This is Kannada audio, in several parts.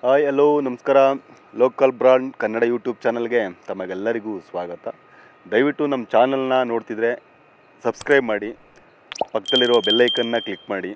ಹಾಯ್ ಹಲೋ ನಮಸ್ಕಾರ. ಲೋಕಲ್ ಬ್ರಾಂಡ್ ಕನ್ನಡ ಯೂಟ್ಯೂಬ್ ಚಾನಲ್ಗೆ ತಮಗೆಲ್ಲರಿಗೂ ಸ್ವಾಗತ. ದಯವಿಟ್ಟು ನಮ್ಮ ಚಾನಲ್ನ ನೋಡ್ತಿದ್ರೆ ಸಬ್ಸ್ಕ್ರೈಬ್ ಮಾಡಿ, ಪಕ್ಕದಲ್ಲಿರೋ ಬೆಲ್ಲೈಕನ್ನ ಕ್ಲಿಕ್ ಮಾಡಿ,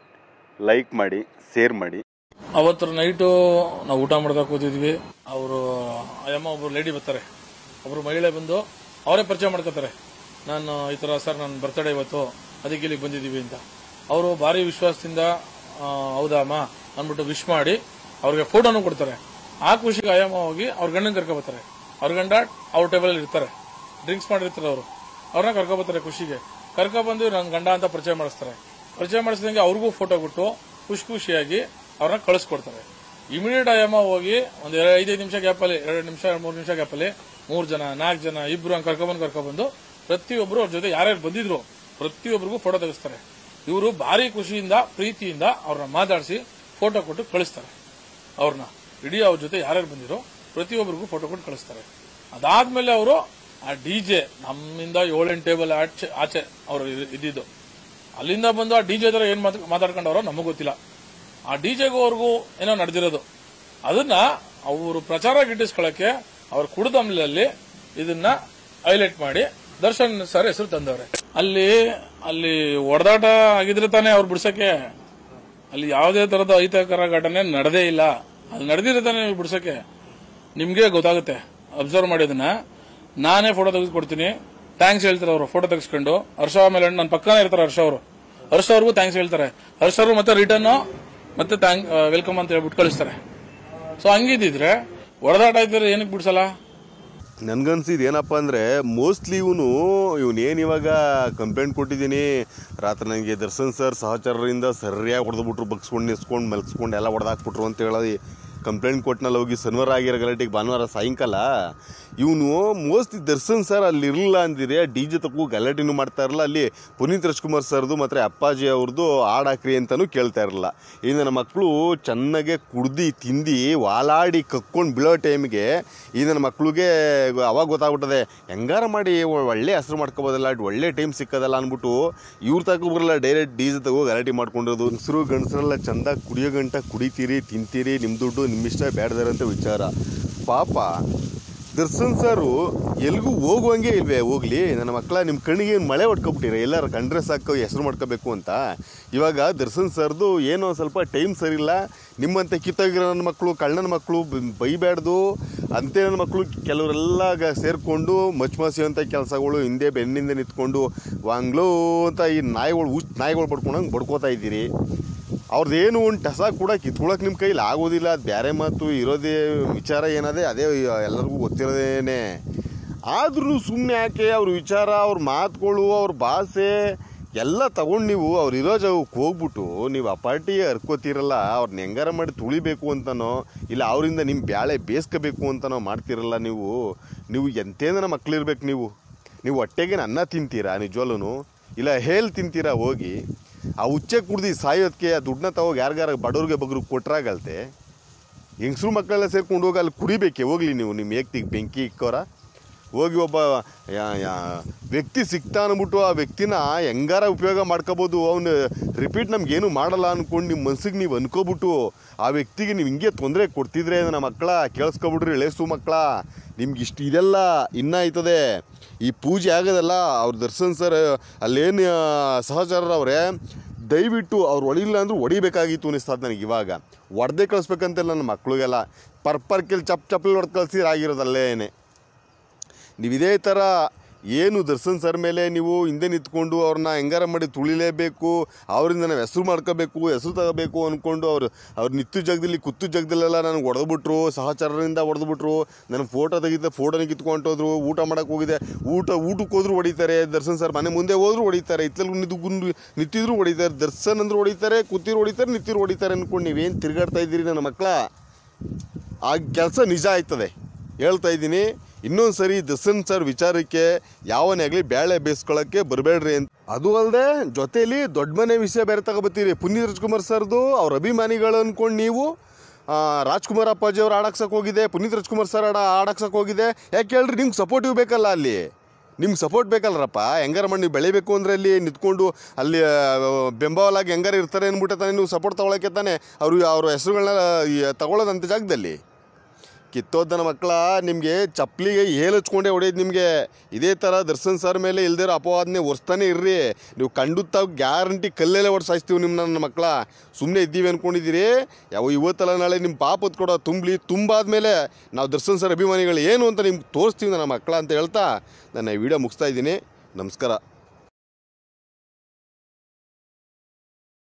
ಲೈಕ್ ಮಾಡಿ, ಶೇರ್ ಮಾಡಿ. ಅವತ್ತು ನೈಟು ನಾವು ಊಟ ಮಾಡ್ತಾ ಕೂತಿದ್ವಿ. ಅವರು ಅಯ್ಯಮ್ಮ ಒಬ್ರು ಲೇಡಿ ಬರ್ತಾರೆ, ಒಬ್ರು ಮಹಿಳೆ ಬಂದು ಅವರೇ ಪರಿಚಯ ಮಾಡ್ಕೋತಾರೆ. ನಾನು ಈ ಥರ ಸರ್ ನನ್ನ ಬರ್ತಡೇ ಇವತ್ತು, ಅದಕ್ಕೆ ಇಲ್ಲಿಗೆ ಬಂದಿದ್ದೀವಿ ಅಂತ. ಅವರು ಭಾರಿ ವಿಶ್ವಾಸದಿಂದ ಹೌದಾ ಅಮ್ಮ ಅಂದ್ಬಿಟ್ಟು ವಿಶ್ ಮಾಡಿ ಅವ್ರಿಗೆ ಫೋಟೋನು ಕೊಡ್ತಾರೆ. ಆ ಖುಷಿಗೆ ಅಯ್ಯಮ್ಮ ಹೋಗಿ ಅವ್ರ ಗಂಡನ ಕರ್ಕೊಬರ್ತಾರೆ. ಅವ್ರ ಗಂಡ ಅವ್ರ ಟೇಬಲಲ್ಲಿ ಇರ್ತಾರೆ, ಡ್ರಿಂಕ್ಸ್ ಮಾಡಿರ್ತಾರೆ. ಅವರು ಅವ್ರನ್ನ ಕರ್ಕೊಬರ್ತಾರೆ. ಖುಷಿಗೆ ಕರ್ಕೊಬಂದು ನನ್ನ ಗಂಡ ಅಂತ ಪರಿಚಯ ಮಾಡಿಸ್ತಾರೆ. ಪರಿಚಯ ಮಾಡಿಸಿದಂಗೆ ಅವ್ರಿಗೂ ಫೋಟೋ ಕೊಟ್ಟು ಖುಷಿಯಾಗಿ ಅವ್ರನ್ನ ಕಳಿಸ್ಕೊಡ್ತಾರೆ. ಇಮಿಡಿಯೇಟ್ ಅಯ್ಯಮ್ಮ ಹೋಗಿ ಒಂದು 5 ನಿಮಿಷ ಗ್ಯಾಪಲ್ಲಿ, 2 ನಿಮಿಷ 3 ನಿಮಿಷ ಗ್ಯಾಪಲ್ಲಿ 3 ಜನ 4 ಜನ ಇಬ್ರು ಹಂಗೆ ಕರ್ಕೊಬಂದು ಪ್ರತಿಯೊಬ್ರು ಅವ್ರ ಜೊತೆ ಯಾರ್ಯಾರು ಬಂದಿದ್ರು ಪ್ರತಿಯೊಬ್ಬರಿಗೂ ಫೋಟೋ ತೆಗಿಸ್ತಾರೆ. ಇವರು ಭಾರಿ ಖುಷಿಯಿಂದ ಪ್ರೀತಿಯಿಂದ ಅವ್ರನ್ನ ಮಾತಾಡಿಸಿ ಫೋಟೋ ಕೊಟ್ಟು ಕಳಿಸ್ತಾರೆ. ಅವ್ರನ್ನ ಇಡೀ ಅವ್ರ ಜೊತೆ ಯಾರ್ಯಾರು ಬಂದಿರೋ ಪ್ರತಿಯೊಬ್ಬರಿಗೂ ಫೋಟೋ ಕೊಟ್ಟು ಕಳಿಸ್ತಾರೆ. ಅದಾದ್ಮೇಲೆ ಅವರು ಆ ಡಿಜೆ ನಮ್ಮಿಂದ 7-8 ಟೇಬಲ್ ಆಚೆ ಅವರು ಇದ್ದಿದ್ದು, ಅಲ್ಲಿಂದ ಬಂದು ಆ ಡಿಜೆ ತರ ಏನ್ ಮಾತಾಡ್ಕೊಂಡವ್ರೋ ನಮಗ್ ಗೊತ್ತಿಲ್ಲ. ಆ ಡಿಜೆಗೂ ಅವ್ರಿಗೂ ಏನೋ ನಡೆದಿರೋದು, ಅದನ್ನ ಅವರು ಪ್ರಚಾರ ಗಿಟ್ಟಿಸ್ಕೊಳಕ್ಕೆ ಅವ್ರ ಕುಡಿದಮ್ಲಲ್ಲಿ ಇದನ್ನ ಹೈಲೈಟ್ ಮಾಡಿ ದರ್ಶನ್ ಸರ್ ಹೆಸರು ತಂದವ್ರೆ. ಅಲ್ಲಿ ಹೊಡೆದಾಟ ಆಗಿದ್ರೆ ತಾನೇ ಅವ್ರು ಬಿಡ್ಸಕ್ಕೆ, ಅಲ್ಲಿ ಯಾವುದೇ ತರದ ಅಹಿತಕರ ಘಟನೆ ನಡೆದೇ ಇಲ್ಲ. ಅಲ್ಲಿ ನಡೆದಿರೋ ತಾನೇ ನೀವು ಬಿಡ್ಸಕ್ಕೆ, ನಿಮ್ಗೆ ಗೊತ್ತಾಗುತ್ತೆ. ಅಬ್ಸರ್ವ್ ಮಾಡಿ ಅದನ್ನ. ನಾನೇ ಫೋಟೋ ತೆಗೆದುಕೊಡ್ತೀನಿ, ಥ್ಯಾಂಕ್ಸ್ ಹೇಳ್ತಾರೆ ಅವರು. ಫೋಟೋ ತೆಗೆಸ್ಕೊಂಡು ಹರ್ಷ ಮೇಲೆ ನನ್ನ ಪಕ್ಕನೇ ಇರ್ತಾರೆ ಹರ್ಷ ಅವ್ರಿಗೂ ಥ್ಯಾಂಕ್ಸ್ ಹೇಳ್ತಾರೆ. ಹರ್ಷ ಅವರು ಮತ್ತೆ ರಿಟರ್ನ್ ಮತ್ತೆ ವೆಲ್ಕಮ್ ಅಂತ ಹೇಳ್ಬಿಟ್ಟು ಕಳಿಸ್ತಾರೆ. ಸೊ ಹಂಗಿದ್ರೆ ಹೊಡೆದಾಟ ಇದ್ರೆ ಏನಕ್ಕೆ ಬಿಡ್ಸಲ್ಲ? ನನಗನ್ಸಿದ್ದು ಏನಪ್ಪ ಅಂದರೆ, ಮೋಸ್ಟ್ಲಿ ಇವನೇನು ಇವಾಗ ಕಂಪ್ಲೇಂಟ್ ಕೊಟ್ಟಿದ್ದೀನಿ, ರಾತ್ರಿ ನನಗೆ ದರ್ಶನ್ ಸರ್ ಸಹಚರರಿಂದ ಸರಿಯಾಗಿ ಹೊಡೆದ್ಬಿಟ್ರು, ಬಗ್ಸ್ಕೊಂಡು ನಿಸ್ಕೊಂಡು ಮಲಗಿಸ್ಕೊಂಡು ಎಲ್ಲ ಹೊಡೆದಾಕ್ಬಿಟ್ರು ಅಂತ ಹೇಳೋದು ಕಂಪ್ಲೇಂಟ್ ಕೊಟ್ಟನಲ್ಲಿ ಹೋಗಿ ಶನಿವಾರ ಆಗಿರೋ ಗಲಾಟೆಗೆ ಭಾನುವಾರ ಸಾಯಂಕಾಲ ಇವನು ಮೋಸ್ಟ್ಲಿ ದರ್ಶನ್ ಸರ್ ಅಲ್ಲಿ ಇರಲಿಲ್ಲ ಅಂದಿದ್ರೆ ಡಿ ಜೆ ತಪ್ಪು ಗಲಾಟೆನೂ ಮಾಡ್ತಾ ಇರಲ್ಲ. ಅಲ್ಲಿ ಪುನೀತ್ ರಾಜ್ಕುಮಾರ್ ಸರ್ದು ಮತ್ತು ಅಪ್ಪಾಜಿ ಅವ್ರದ್ದು ಹಾಡಾಕ್ರಿ ಅಂತಲೂ ಕೇಳ್ತಾ ಇರಲಿಲ್ಲ. ಈ ನನ್ನ ಮಕ್ಕಳು ಚೆನ್ನಾಗೆ ಕುಡ್ದು ತಿಂದು ವಾಲಾಡಿ ಕಕ್ಕೊಂಡು ಬೀಳೋ ಟೈಮಿಗೆ ಈ ನನ್ನ ಮಕ್ಳಿಗೆ ಅವಾಗ ಗೊತ್ತಾಗ್ಬಿಟ್ಟದೆ, ಹೆಂಗಾರ ಮಾಡಿ ಒಳ್ಳೆ ಹೆಸರು ಮಾಡ್ಕೋಬೋದಲ್ಲ, ಒಳ್ಳೆ ಟೈಮ್ ಸಿಕ್ಕೋದಲ್ಲ ಅಂದ್ಬಿಟ್ಟು ಇವ್ರು ತಗೋ ಬರಲ್ಲ, ಡೈರೆಕ್ಟ್ ಡಿ ಜೆ ತಗೋ ಗಲಾಟೆ ಮಾಡ್ಕೊಂಡಿರೋದು. ಗಂಡಸರೆಲ್ಲ ಚಂದ ಕುಡಿಯೋ ಗಂಟ ಕುಡಿತೀರಿ, ತಿಂತೀರಿ, ನಿಮ್ಮ ದುಡ್ಡು ನಿಮ್ಮಿಷ್ಟ ಬೇಡದಾರಂತ ವಿಚಾರ. ಪಾಪ ದರ್ಶನ್ ಸರು ಎಲ್ಗೂ ಹೋಗುವಂಗೆ ಇಲ್ವೇ? ಹೋಗ್ಲಿ ನನ್ನ ಮಕ್ಕಳ, ನಿಮ್ಮ ಕಣ್ಣಿಗೆ ಮಳೆ ಹೊಡ್ಕೊಬಿಟ್ಟಿರ, ಎಲ್ಲರೂ ಕಂಡ್ರೆ ಸಾಕು ಹೆಸರು ಮಾಡ್ಕೋಬೇಕು ಅಂತ. ಇವಾಗ ದರ್ಶನ್ ಸರ್ದು ಏನೋ ಸ್ವಲ್ಪ ಟೈಮ್ ಸರಿಯಿಲ್ಲ. ನಿಮ್ಮಂತೆ ಕಿತ್ತೋಗಿರೋ ನನ್ನ ಮಕ್ಕಳು, ಕಳ್ಳನ ಮಕ್ಕಳು ಬೈಬ್ಯಾಡ್ದು ಅಂತೆ. ನನ್ನ ಮಕ್ಕಳು ಕೆಲವರೆಲ್ಲ ಸೇರಿಕೊಂಡು ಮಚ್ಮಸಿಯುವಂಥ ಕೆಲಸಗಳು ಹಿಂದೆ ಬೆನ್ನಿಂದ ನಿಂತ್ಕೊಂಡು ವಾಂಗ್ಲೋ ಅಂತ ಈ ನಾಯಿಗಳು ಬಡ್ಕೊಂಡಂಗೆ ಬಡ್ಕೋತಾ ಇದ್ದೀರಿ. ಅವ್ರದ್ದೇನು ಒಂದು ಟಸ ಕೂಡ ಕಿತ್ಕೊಳಕ್ಕೆ ನಿಮ್ಮ ಕೈಲಿ ಆಗೋದಿಲ್ಲ. ಅದು ಬೇರೆ ಮಾತು, ಇರೋದೇ ವಿಚಾರ ಏನದೇ ಅದೇ ಎಲ್ಲರಿಗೂ ಗೊತ್ತಿರೋದೇನೆ. ಆದ್ರೂ ಸುಮ್ಮನೆ ಯಾಕೆ ಅವ್ರ ವಿಚಾರ, ಅವ್ರ ಮಾತುಗಳು, ಅವ್ರ ಭಾಷೆ ಎಲ್ಲ ತಗೊಂಡು ನೀವು ಅವ್ರು ಇರೋ ಜಾಗಕ್ಕೆ ಹೋಗ್ಬಿಟ್ಟು ನೀವು ಆ ಪಾರ್ಟಿಗೆ ಹರ್ಕೋತಿರಲ್ಲ, ಅವ್ರನ್ನ ಹೆಂಗಾರ ಮಾಡಿ ತುಳಿಬೇಕು ಅಂತನೋ ಇಲ್ಲ ಅವರಿಂದ ನಿಮ್ಮ ಬ್ಯಾಳೆ ಬೇಯಿಸ್ಕೋಬೇಕು ಅಂತನೋ ಮಾಡ್ತಿರಲ್ಲ. ನೀವು ಎಂತೇನ ಮಕ್ಳಿರ್ಬೇಕು. ನೀವು ಹೊಟ್ಟೆಗೆ ಅನ್ನ ತಿಂತೀರಾ ನಿಜವಲ್ಲೂ, ಇಲ್ಲ ಹೇಲ್ ತಿಂತೀರಾ? ಹೋಗಿ ಆ ಹುಚ್ಚೆ ಕುಡ್ದು ಸಾಯೋದಕ್ಕೆ ಆ ದುಡ್ಡನ್ನ ತಗೋಗಿ ಯಾರಿಗಾರ ಬಡವ್ರಿಗೆ ಬಗ್ರಿಗೆ ಕೊಟ್ರಾಗಲ್ತೆ. ಹೆಂಗಸ್ರು ಮಕ್ಕಳೆಲ್ಲ ಸೇರ್ಕೊಂಡು ಹೋಗಿ ಅಲ್ಲಿ ಕುಡಿಬೇಕೆ? ಹೋಗ್ಲಿ ನೀವು ನಿಮ್ಮ ಏಕ್ತಿಗೆ ಬೆಂಕಿ ಇಕ್ಕೋರ. ಹೋಗಿ ಒಬ್ಬ ವ್ಯಕ್ತಿ ಸಿಗ್ತಾ ಅಂದ್ಬಿಟ್ಟು ಆ ವ್ಯಕ್ತಿನ ಹೆಂಗಾರ ಉಪಯೋಗ ಮಾಡ್ಕೋಬೋದು. ಅವನು ರಿಪೀಟ್ ನಮ್ಗೇನು ಮಾಡಲ್ಲ ಅಂದ್ಕೊಂಡು ನಿಮ್ಮ ಮನ್ಸಿಗೆ ನೀವು ಅನ್ಕೋಬಿಟ್ಟು ಆ ವ್ಯಕ್ತಿಗೆ ನೀವು ಹಿಂಗೆ ತೊಂದರೆ ಕೊಡ್ತಿದ್ರೆ ನನ್ನ ಮಕ್ಕಳ ಕೇಳಿಸ್ಕೊಬಿಡ್ರಿ. ಎಳೇಸು ಮಕ್ಕಳ, ನಿಮ್ಗೆ ಇಷ್ಟು ಇದೆಲ್ಲ ಇನ್ನೂ ಆಯ್ತದೆ. ಈ ಪೂಜೆ ಆಗೋದಲ್ಲ. ಅವ್ರ ದರ್ಶನ್ ಸರ್ ಅಲ್ಲೇನು ಸಹಚರರವ್ರೆ, ದಯವಿಟ್ಟು ಅವ್ರು ಹೊಡಿಲ್ಲ ಅಂದ್ರೂ ಹೊಡಿಬೇಕಾಗಿತ್ತು ಅನಿಸ್ತದೆ ನನಗೆ. ಇವಾಗ ಹೊಡೆದೇ ಕಳಿಸ್ಬೇಕಂತೆಲ್ಲ ನನ್ನ ಮಕ್ಳಿಗೆಲ್ಲ ಪರ್ಪರ್ಕೆಲ್ಲಿ ಚಪ್ಪಲಿ ಹೊಡೆದು ಕಳಿಸಿರಾಗಿರೋದಲ್ಲೇನೆ. ನೀವು ಇದೇ ಥರ ಏನು ದರ್ಶನ್ ಸರ್ ಮೇಲೆ ನೀವು ಹಿಂದೆ ನಿಂತ್ಕೊಂಡು ಅವ್ರನ್ನ ಹೆಂಗಾರ ಮಾಡಿ ತುಳಿಲೇಬೇಕು, ಅವರಿಂದ ನಾವು ಹೆಸರು ಮಾಡ್ಕೋಬೇಕು, ಹೆಸರು ತಗೋಬೇಕು ಅಂದ್ಕೊಂಡು ಅವ್ರು ನಿತ್ತು ಜಾಗದಲ್ಲಿ ಕೂತು ಜಾಗದಲ್ಲೆಲ್ಲ ನನಗೆ ಹೊಡೆದ್ಬಿಟ್ರು, ಸಹಚರರಿಂದ ಹೊಡೆದ್ಬಿಟ್ರು. ನನಗೆ ಫೋಟೋ ತೆಗಿದ್ದೆ, ಫೋಟೋನ ಕಿತ್ಕೊಂಡೋದ್ರು. ಊಟ ಮಾಡೋಕ್ಕೆ ಹೋಗಿದೆ, ಊಟಕ್ಕೆ ಹೋದ್ರು ಹೊಡಿತಾರೆ. ದರ್ಶನ್ ಸರ್ ಮನೆ ಮುಂದೆ ಹೋದ್ರು ಹೊಡಿತಾರೆ, ಇತ್ತಲ್ಲಿ ನಿಂತಿದ್ರು ಹೊಡಿತಾರೆ. ದರ್ಶನ್ ಅಂದ್ರು ಹೊಡಿತಾರೆ, ಕೂತಿರು ಹೊಡಿತಾರೆ, ನಿಂತಿರು ಹೊಡಿತಾರೆ ಅಂದ್ಕೊಂಡು ನೀವೇನು ತಿರುಗಾಡ್ತಾ ಇದ್ದೀರಿ ನನ್ನ ಮಕ್ಕಳ? ಆ ಕೆಲಸ ನಿಜ ಆಯ್ತದೆ, ಹೇಳ್ತಾ ಇದ್ದೀನಿ. ಇನ್ನೊಂದು ಸರಿ ದರ್ಶನ್ ಸರ್ ವಿಚಾರಕ್ಕೆ ಯಾವನೇ ಆಗಲಿ ಬ್ಯಾಳೆ ಬೇಯಿಸ್ಕೊಳ್ಳೋಕ್ಕೆ ಬರಬೇಡ್ರಿ ಅಂತ. ಅದು ಅಲ್ಲದೆ ಜೊತೆಯಲ್ಲಿ ದೊಡ್ಡ ಮನೆ ವಿಷಯ ಬೇರೆ ತಗೋಬತ್ತೀರಿ. ಪುನೀತ್ ರಾಜ್ಕುಮಾರ್ ಸರ್ದು ಅವ್ರ ಅಭಿಮಾನಿಗಳು ಅಂದ್ಕೊಂಡು ನೀವು ರಾಜ್ಕುಮಾರ್ ಅಪ್ಪಾಜಿ ಅವ್ರು ಆಡಾಕ್ಸಕ್ಕೆ ಹೋಗಿದೆ, ಪುನೀತ್ ರಾಜ್ಕುಮಾರ್ ಸರ್ ಆಡಾಕ್ಸಕ್ಕೆ ಹೋಗಿದೆ. ಯಾಕೆ ಹೇಳ್ರಿ? ನಿಮ್ಗೆ ಸಪೋರ್ಟಿವ್ ಬೇಕಲ್ಲ ಅಲ್ಲಿ. ನಿಮ್ಗೆ ಸಪೋರ್ಟ್ ಬೇಕಲ್ರಪ್ಪ. ಹೆಂಗಾರ ಮಾಡಿ ನೀವು ಬೆಳಿಬೇಕು ಅಂದರೆ ಅಲ್ಲಿ ನಿಂತ್ಕೊಂಡು ಅಲ್ಲಿ ಬೆಂಬಲವಾಗಿ ಹೆಂಗಾರ ಇರ್ತಾರೆ ಅಂದ್ಬಿಟ್ಟೆ ತಾನೇ ನೀವು ಸಪೋರ್ಟ್ ತೊಗೊಳಕ್ಕೆ ತಾನೆ ಅವ್ರ ಹೆಸರುಗಳನ್ನ ತಗೊಳ್ಳೋದಂಥ ಜಾಗದಲ್ಲಿ. ಕಿತ್ತೋದನ ಮಕ್ಕಳ ನಿಮಗೆ ಚಪ್ಪಲಿಗೆ ಹಚ್ಕೊಂಡೇ ಹೊಡೆಯೋದು ನಿಮಗೆ. ಇದೇ ಥರ ದರ್ಶನ್ ಸರ್ ಮೇಲೆ ಇಲ್ದಿರೋ ಅಪವಾದನೆ ಒರೆಸ್ತಾನೆ ಇರ್ರಿ. ನೀವು ಕಂಡು ತಾವು ಗ್ಯಾರಂಟಿ ಕಲ್ಲೆಲ್ಲ ಹೊಡ್ಸಾಯಿಸ್ತೀವಿ ನನ್ನ ಮಕ್ಕಳ. ಸುಮ್ಮನೆ ಇದ್ದೀವಿ ಅಂದ್ಕೊಂಡಿದ್ದೀರಿ. ಇವತ್ತಲ್ಲ ನಾಳೆ ನಿಮ್ಮ ಪಾಪದ ಕೂಡ ತುಂಬಾದ್ಮೇಲೆ ನಾವು ದರ್ಶನ್ ಸರ್ ಅಭಿಮಾನಿಗಳು ಏನು ಅಂತ ನಿಮ್ಗೆ ತೋರಿಸ್ತೀವಿ ನನ್ನ ಮಕ್ಕಳ ಅಂತ ಹೇಳ್ತಾ ನನ್ನ ವಿಡಿಯೋ ಮುಗಿಸ್ತಾ ಇದ್ದೀನಿ. ನಮಸ್ಕಾರ.